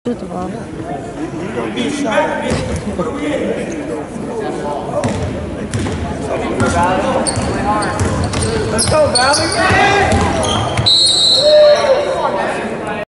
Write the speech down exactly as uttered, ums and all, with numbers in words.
Shoot the ball. You're gonna get shot. Let's go, Valley.